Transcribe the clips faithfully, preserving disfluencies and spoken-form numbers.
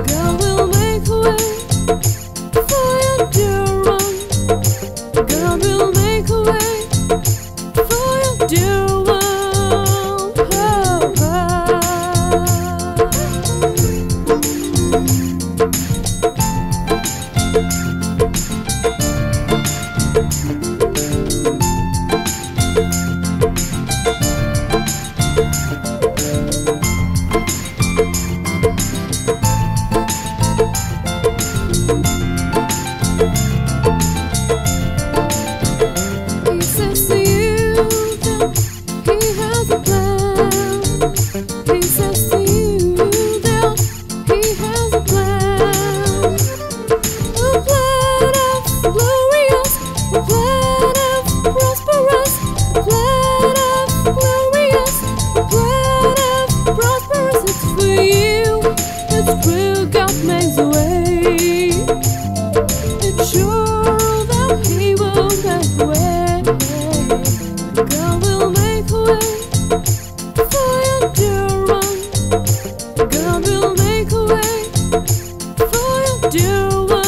God will make a way for your dear one. God will make a way for your dear one. He says to you that he has a plan. He says to you that he has a plan. A plan of glorious, a plan of prosperous, a plan of glorious, a plan of prosperous. It's for you. It's true. God makes a way. It's sure that he will make a way. God will make a way for your dear one. God will make a way for your dear one.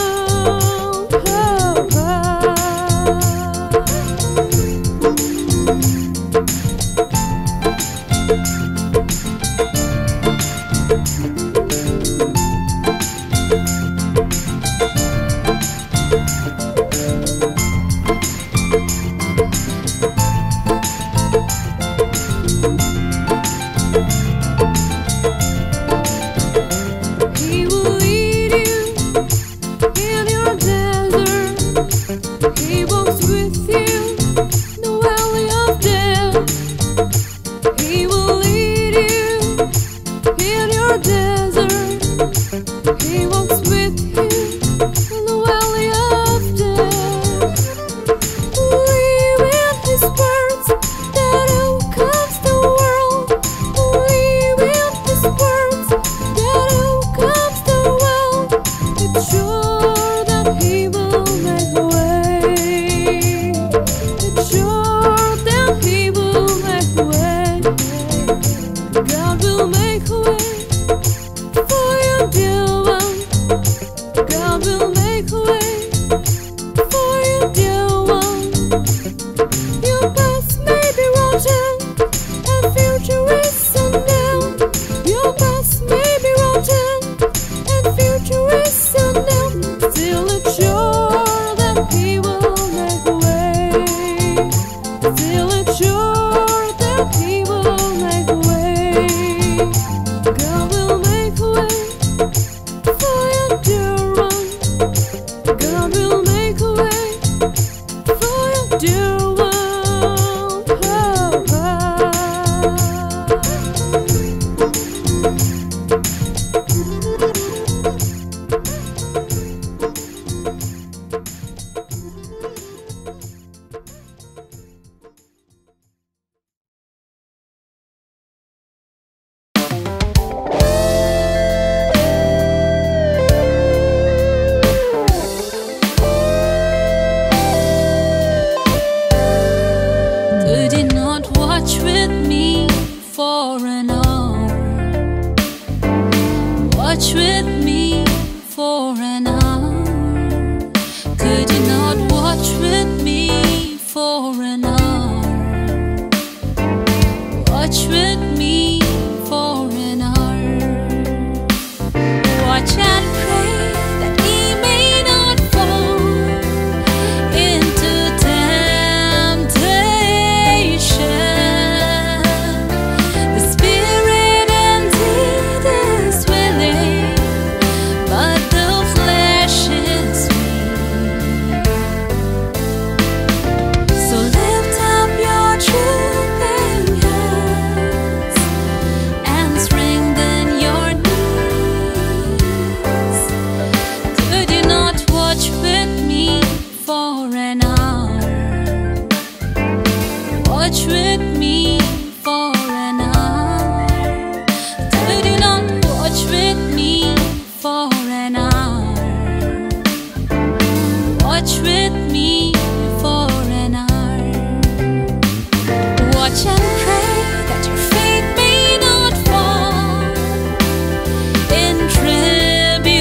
He will lead you in your desert. He walks with you in the valley of death. He will lead you in your desert. He walks with you in the valley of death. Believe in his words that overcomes the world. Believe in his words that overcomes the world. It's sure that he will make a way. It's sure that he will make a way. God will make a way for your dear one. God will make a way for your dear one. Your past may be rotten and future is unknown. Your past may be rotten and future is unknown. Still it's sure that he will make a way. Still it's sure that he will make a way. God will make a way for your dear one. God will make a way for your dear one. Could you not watch with me for an hour? Watch with me for an hour. Could you not watch with me for an hour? Watch with me for an hour. Watch and pray that he may not fall into temptation. The spirit indeed is willing, but the flesh is weak. So lift up your drooping hands and strengthen your knees. Could you not watch with me for an hour? Watch with me for an hour. Could you not watch with me for an hour? Watch with me for an hour. Watch and pray that your faith may not fall in tribulation.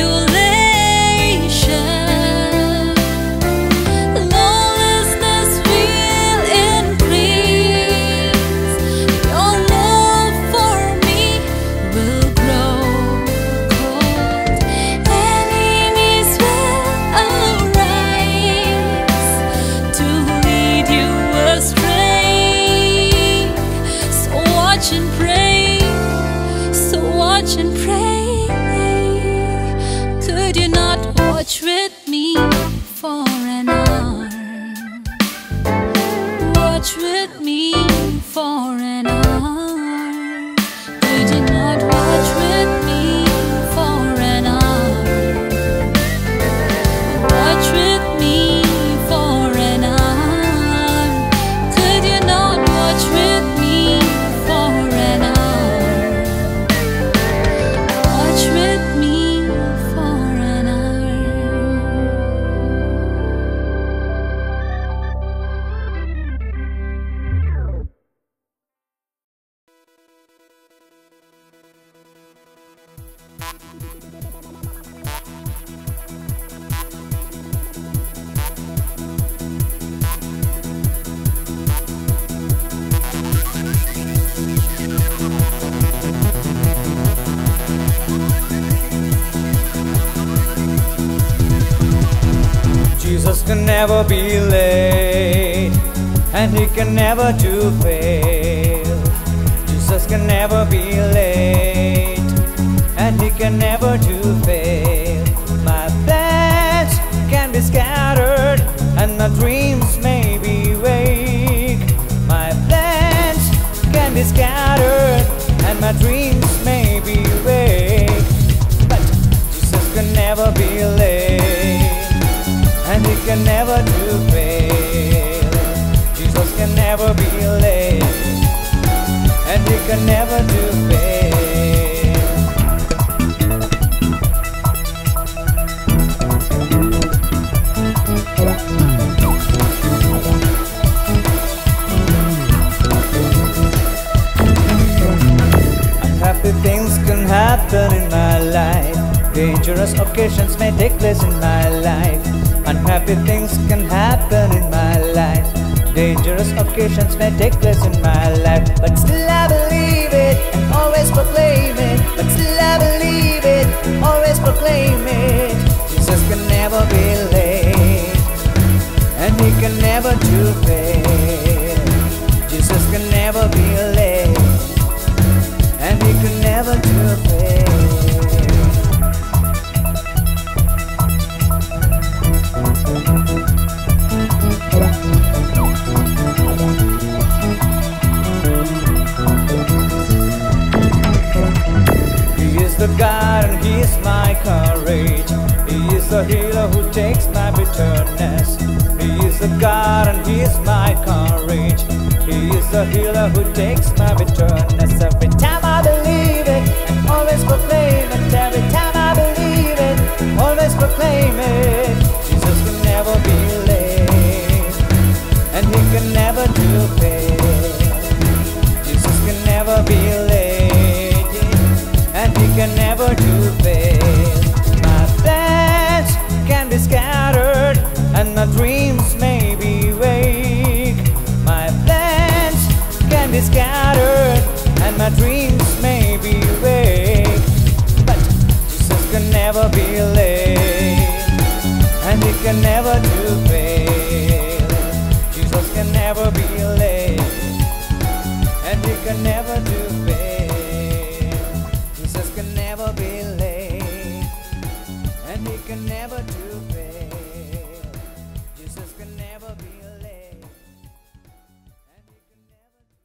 can never be late, and He can never do fail. Jesus can never be late, and He can never do fail. My plans can be scattered, and my dreams may be vague. My plans can be scattered, and my dreams may be vague. But Jesus can never be late, and He can never do fail. Jesus can never be late, and He can never do fail. Unhappy things can happen in my life. Dangerous occasions may take place in my life. Unhappy things can happen in my life. Dangerous occasions may take place in my life. But still I believe it and always proclaim it. But still I believe it, always proclaim it. Jesus can never be late, and He can never do fail. Jesus can never be late, and He can never do fail. He is the God and He is my courage. He is the healer who takes my bitterness. He is the God and He is my courage. He is the healer who takes my bitterness. Every time I believe it and always proclaim it. Every time I believe it, always proclaim it. Jesus can never be late, and He can never do fail. Jesus can never be late, and He can never do fail. My plans can be scattered, and my dreams may be vague. My plans can be scattered, and my dreams may be vague. But Jesus can never be late, and He can never do fail. Jesus can never be late, and He can never do fail. Jesus can never be late, and He can never do fail. Jesus can never be late, and He can never do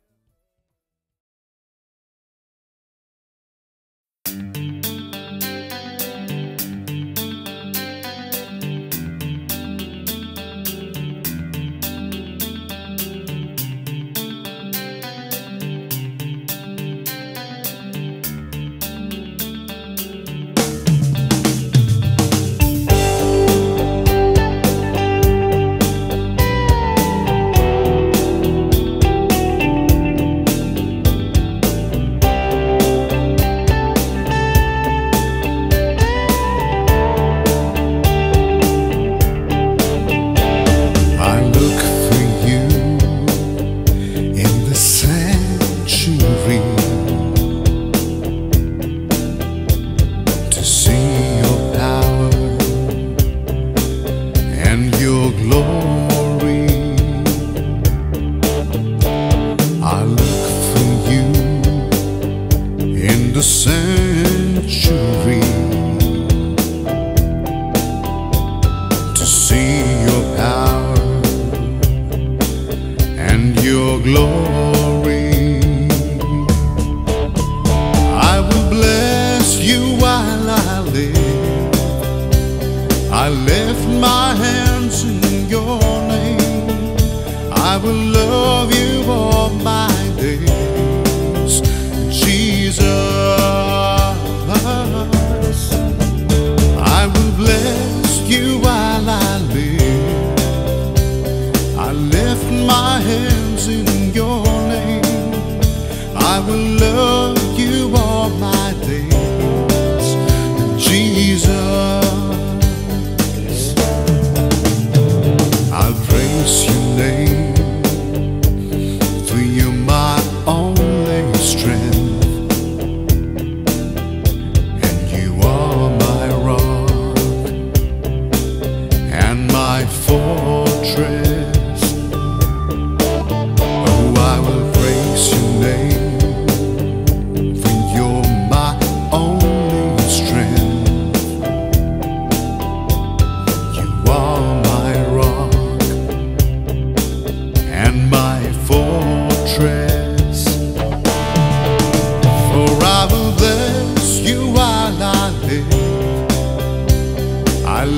I'll praise your name.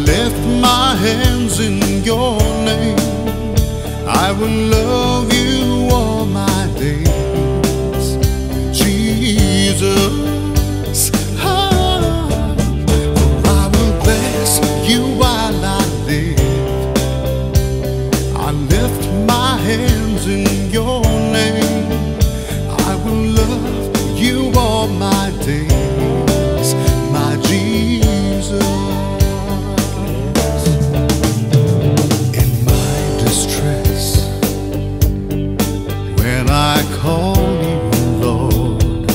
lift my hands in your name. I will love you all my days, Jesus. Ah, for I will bless you while I live. I lift my hands in your name. I will love you all my days, my Jesus. In my distress, when I call you, Lord,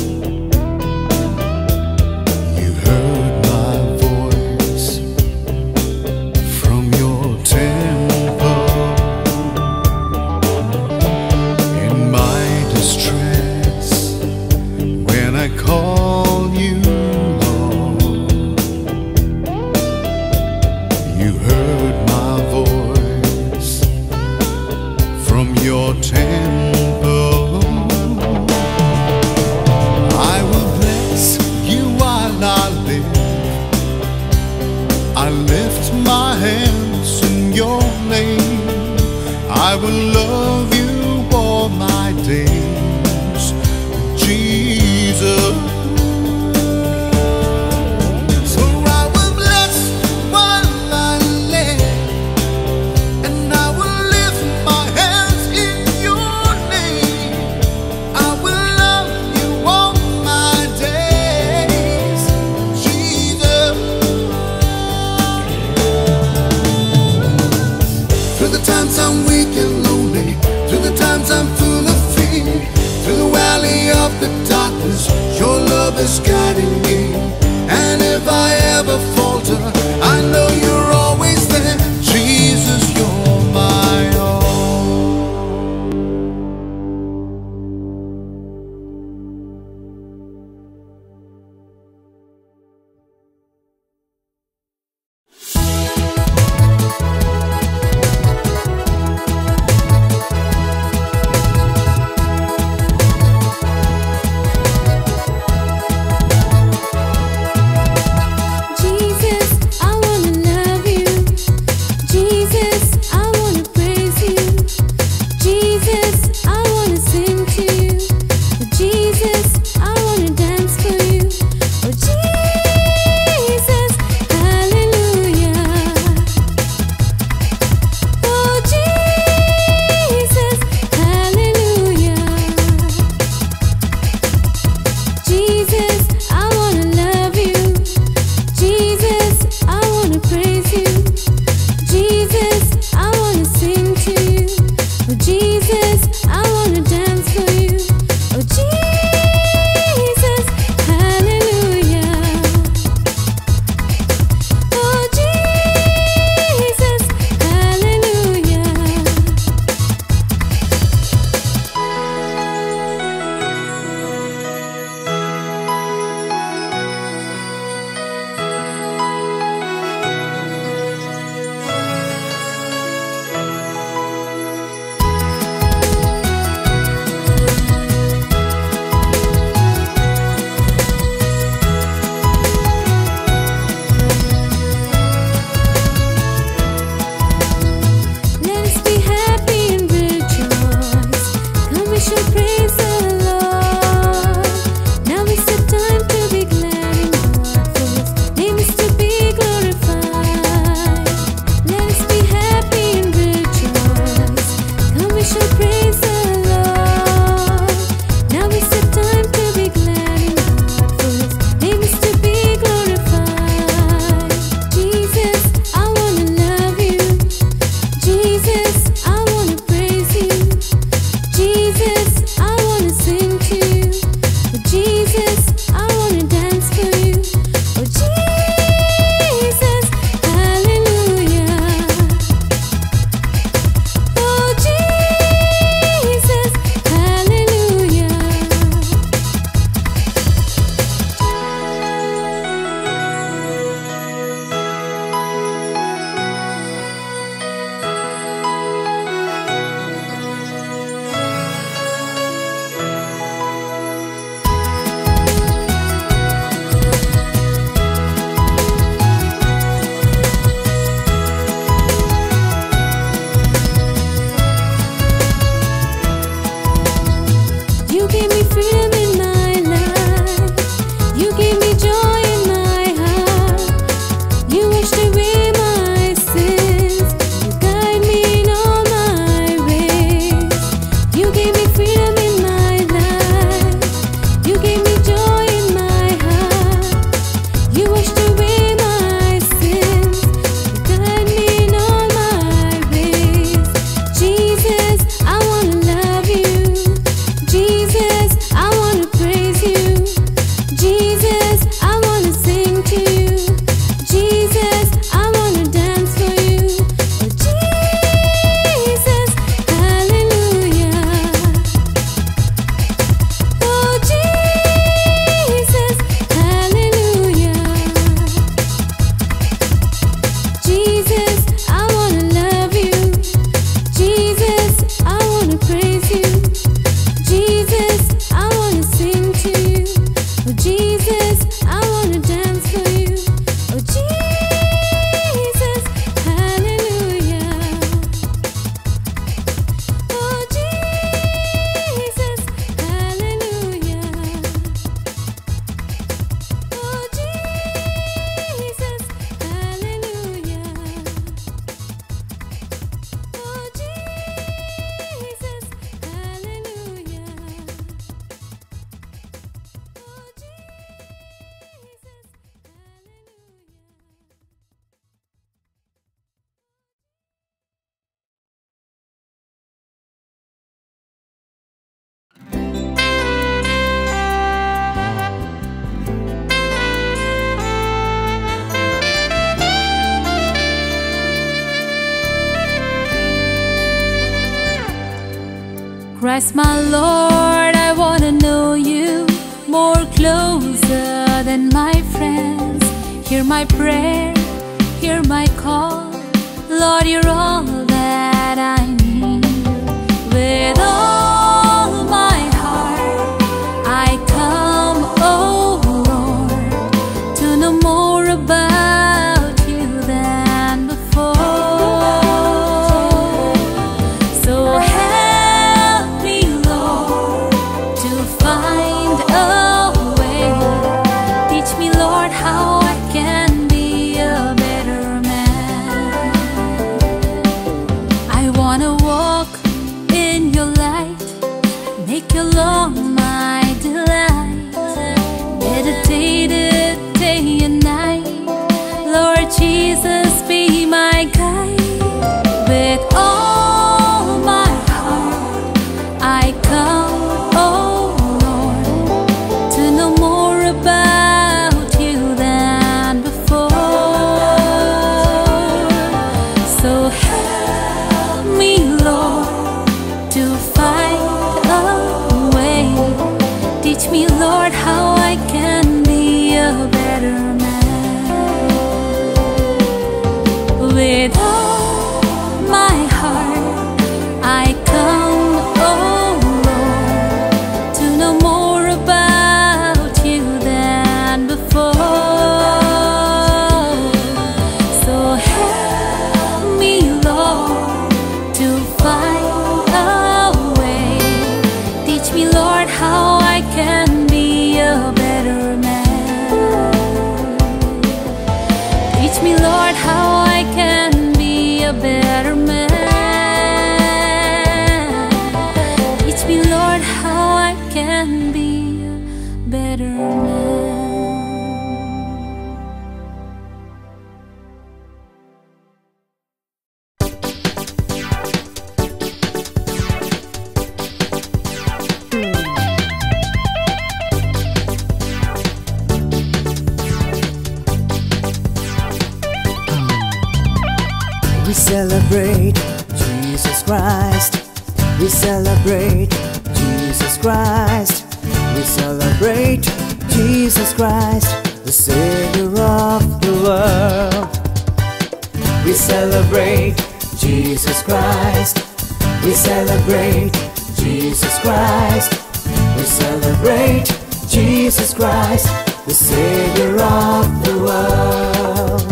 you heard my voice from your temple. In my distress, when I call you, Lord, you heard my voice from your temple. I will bless you while I live. I lift my hands in your name. I will love you all my days, Jesus. So I will bless while I live, and I will lift my hands in your name. I will love you all my days, Jesus. Through the times I'm weak and lonely, Christ my Lord, I wanna know you more closer than my friends. Hear my prayer, hear my call, Lord, you're all that I need. With all my heart I come, oh Lord, to know more about you than before. So help me, Lord, to find a way. Teach me, Lord, how I can be a better man. I wanna walk in your light, make your law my delight, meditate it day and night. Lord Jesus, be my guide. With all my heart I come, oh Lord, to know more about you than before. So help me, Lord, to find a way. Teach me, Lord, how I can be a better man. With all my heart I come, oh Lord, to know more about you than before. So help me, Lord, to find a way. Teach me, Lord, how I can be a better man. Teach me, Lord, how I can be a better man. Teach me, Lord, how I can be a better man. We celebrate Jesus Christ. We celebrate Jesus Christ. We celebrate Jesus Christ, the Savior of the world. We celebrate Jesus Christ. We celebrate Jesus Christ. We celebrate Jesus Christ, the Savior of the world.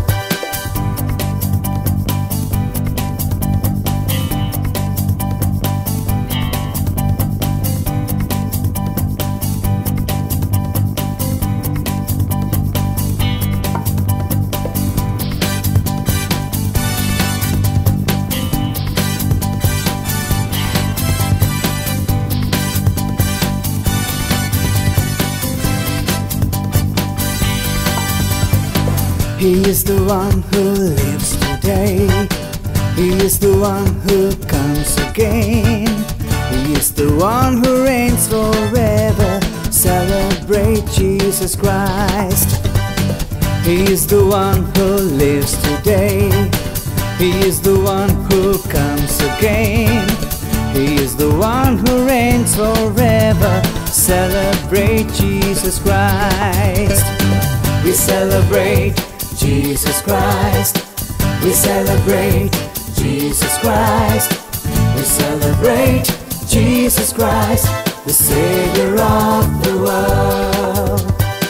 He is the one who lives today. He is the one who comes again. He is the one who reigns forever. Celebrate Jesus Christ. He is the one who lives today. He is the one who comes again. He is the one who reigns forever. Celebrate Jesus Christ. We celebrate Jesus Christ. We celebrate Jesus Christ. We celebrate Jesus Christ, the Savior of the world.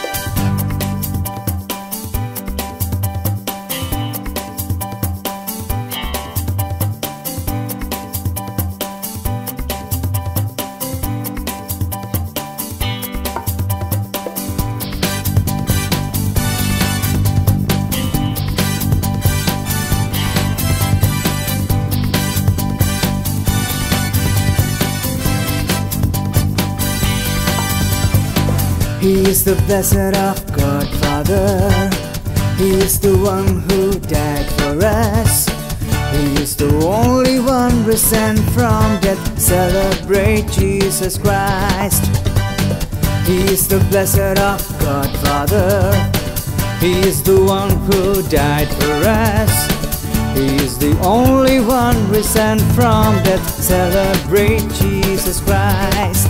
He is the blessed of God Father. He is the one who died for us. He is the only one risen from death. Celebrate Jesus Christ. He is the blessed of God Father. He is the one who died for us. He is the only one risen from death. Celebrate Jesus Christ.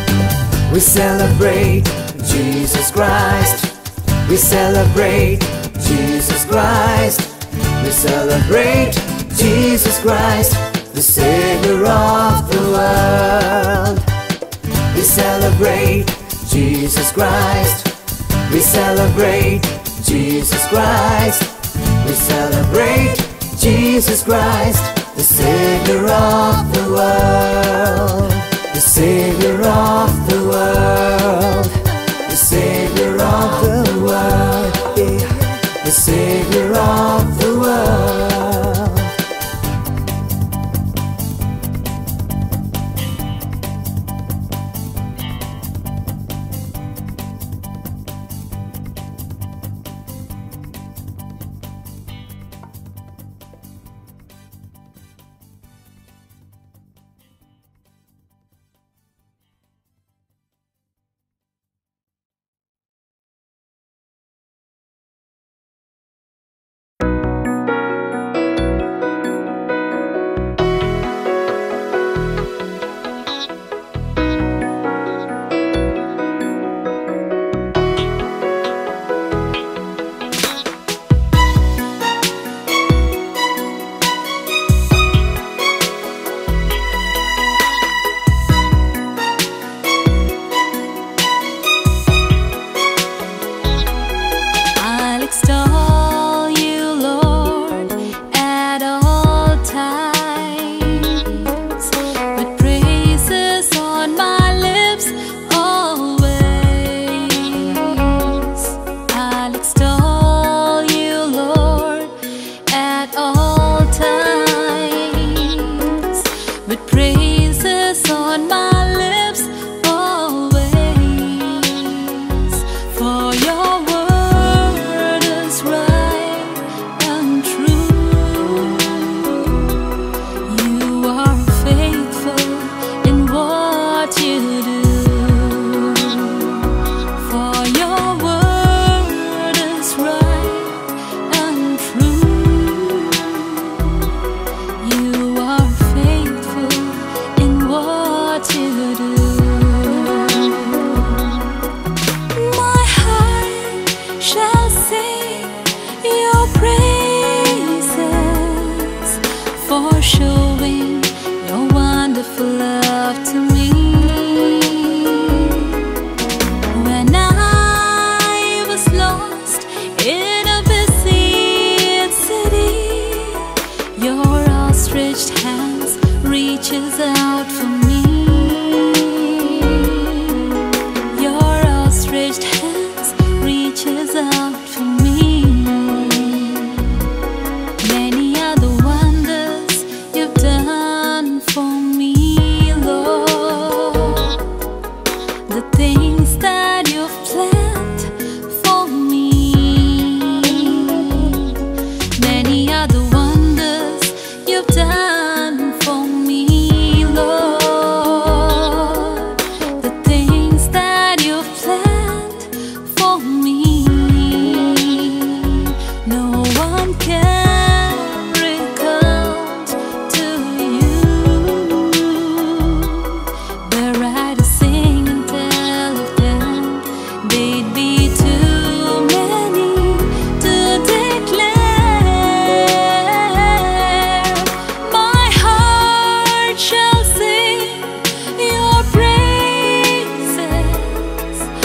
We celebrate Jesus Christ. We celebrate Jesus Christ. We celebrate Jesus Christ, the Savior of the world. We celebrate Jesus Christ. We celebrate Jesus Christ. We celebrate Jesus Christ, the Savior of the world. The Savior of the world. The Savior of the world. Yeah. The Savior of the world.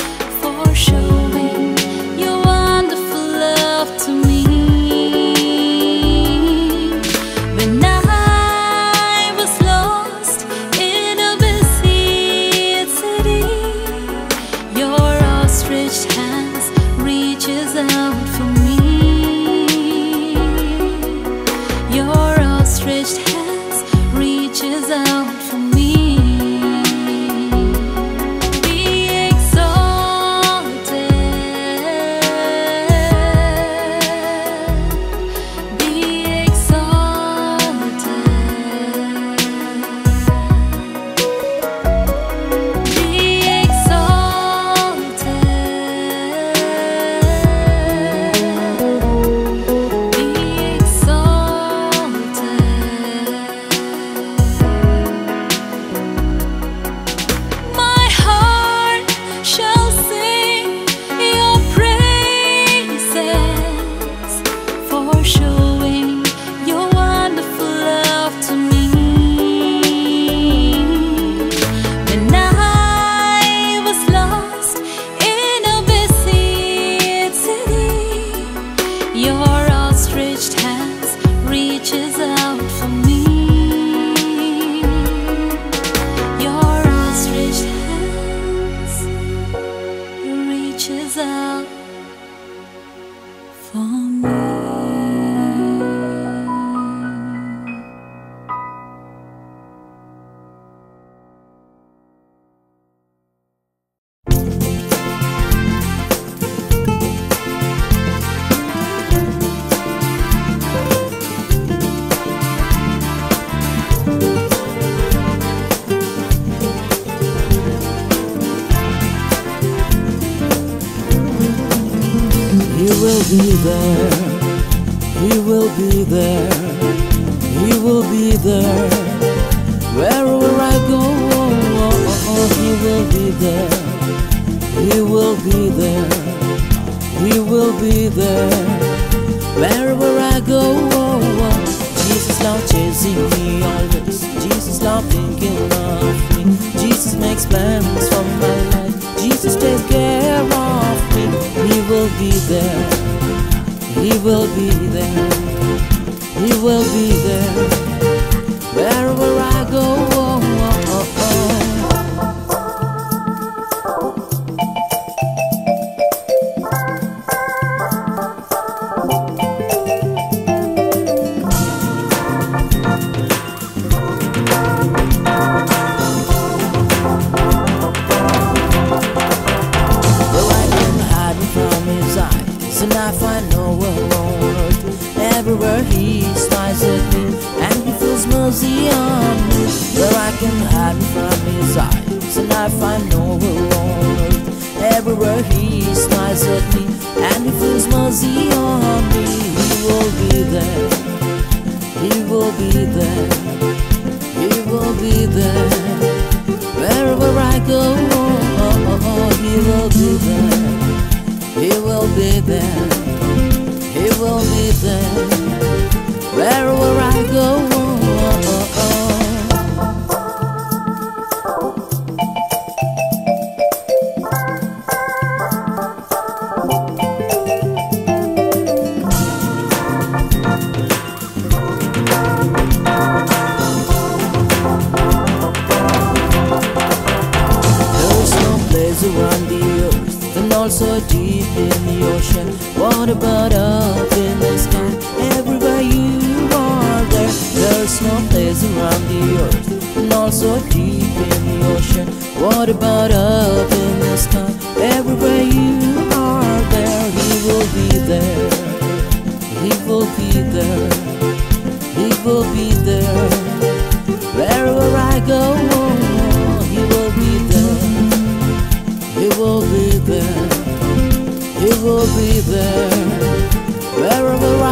Showing your wonderful love to me. outstretched hands reaches out for me. Your outstretched hands reaches out for me. He will be there, He will be there, He will be there. Wherever I go, oh, oh, oh, He will be there, He will be there, He will be there. Wherever I go, oh, oh. Jesus love chasing me always, Jesus love thinking of me, Jesus makes plans for my life, Jesus takes care of me. He will be there, He will be there, He will be there. Wherever I go, oh, oh, oh, oh. And I find nowhere on earth. Everywhere He smiles at me, and He feels mercy on me. Where I can hide from His eyes, and I find nowhere on earth. Everywhere He smiles at me, and He feels mercy on me. He will be there, He will be there, He will be there. Wherever I go, oh, oh, oh, oh, He will be there, He will be there, He will be there. Wherever I go, oh, oh, oh. There is no place around the earth, and also deep in the ocean. What about up in the sky? Everywhere you are there. There's no place around the earth, and also deep in the ocean. What about up in the sky? Everywhere you are there. He will be there, He will be there, He will be there. Wherever I go, oh, He will be there, He will be there, He will be there. Wherever I